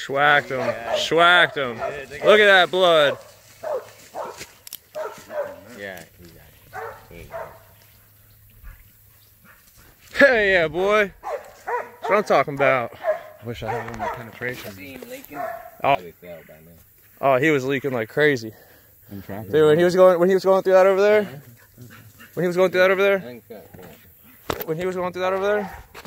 Schwacked him. Schwacked him. Look at that blood. Yeah. Hey, yeah, boy. That's what I'm talking about. Wish I had more penetration. Oh, he was leaking like crazy. Dude, when he was going through that over there. When he was going through that over there. When he was going through that over there.